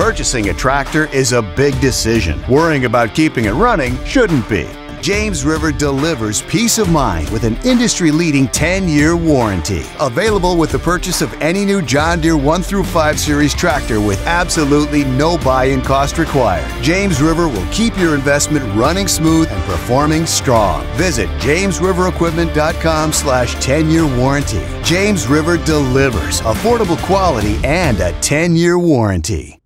Purchasing a tractor is a big decision. Worrying about keeping it running shouldn't be. James River delivers peace of mind with an industry-leading 10-year warranty. Available with the purchase of any new John Deere 1 through 5 Series tractor with absolutely no buy-in cost required. James River will keep your investment running smooth and performing strong. Visit jamesriverequipment.com/10-year warranty. James River delivers affordable quality and a 10-year warranty.